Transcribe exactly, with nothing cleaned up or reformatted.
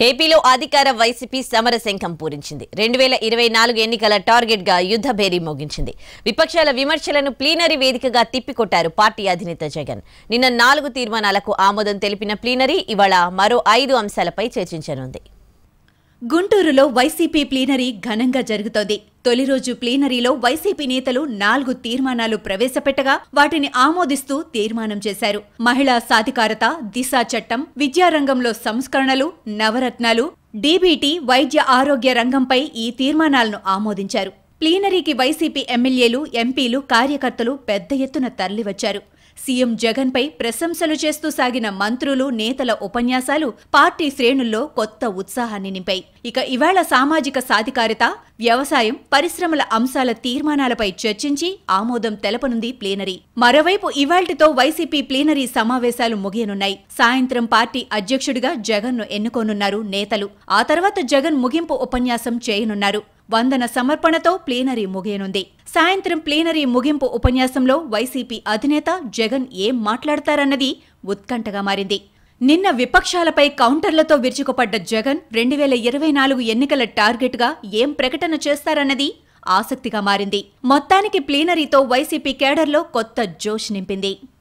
ఏపీలో అధికార వైసీపీ సమరశంఖం పూరించింది. రెండు వేల ఇరవై నాలుగు ఎన్నికల టార్గెట్ గా యుద్ధ భేరీ మోగించింది. విపక్షాల విమర్శలను ప్లీనరీ వేదికగా తిప్పికొట్టారు పార్టీ అధినేత జగన్. నిన్న నాలుగు తీర్మానాలకు ఆమోదం తెలిపిన ప్లీనరీ ఇవాళ మరో ఐదు అంశాలపై చర్చించనుంది. గుంటూరులో వైసీపీ ప్లీనరీ ఘనంగా జరుగుతోంది. తొలి రోజు ప్లీనరీలో వైసీపీ నేతలు నాలుగు తీర్మానాలు ప్రవేశపెట్టగా వాటిని ఆమోదిస్తూ తీర్మానం చేశారు. మహిళా సాధికారత, దిశ చట్టం, విద్యారంగంలో సంస్కరణలు, నవరత్నాలు, డీబీటీ, వైద్య ఆరోగ్య రంగంపై ఈ తీర్మానాలను ఆమోదించారు. ప్లీనరీకి వైసీపీ ఎమ్మెల్యేలు, ఎంపీలు, కార్యకర్తలు పెద్ద ఎత్తున తరలివచ్చారు. సీఎం జగన్ పై ప్రశంసలు చేస్తూ సాగిన మంత్రులు, నేతల ఉపన్యాసాలు పార్టీ శ్రేణుల్లో కొత్త ఉత్సాహాన్ని నింపాయి. ఇక ఇవాళ సామాజిక సాధికారత, వ్యవసాయం, పరిశ్రమల అంశాల తీర్మానాలపై చర్చించి ఆమోదం తెలపనుంది ప్లీనరీ. మరోవైపు ఇవాళ్టితో వైసీపీ ప్లీనరీ సమావేశాలు ముగియనున్నాయి. సాయంత్రం పార్టీ అధ్యక్షుడిగా జగన్ ను ఎన్నుకోనున్నారు నేతలు. ఆ తర్వాత జగన్ ముగింపు ఉపన్యాసం చేయనున్నారు. వందన సమర్పణతో ప్లీనరీ ముగియనుంది. సాయంత్రం ప్లీనరీ ముగింపు ఉపన్యాసంలో వైసీపీ అధినేత జగన్ ఏం మాట్లాడతారన్నది ఉత్కంఠగా మారింది. నిన్న విపక్షాలపై కౌంటర్లతో విరుచుకుపడ్డ జగన్ రెండు వేల ఇరవై నాలుగు ఎన్నికల టార్గెట్గా ఏం ప్రకటన చేస్తారన్నది ఆసక్తిగా మారింది. మొత్తానికి ప్లీనరీతో వైసీపీ కేడర్లో కొత్త జోష్ నింపింది.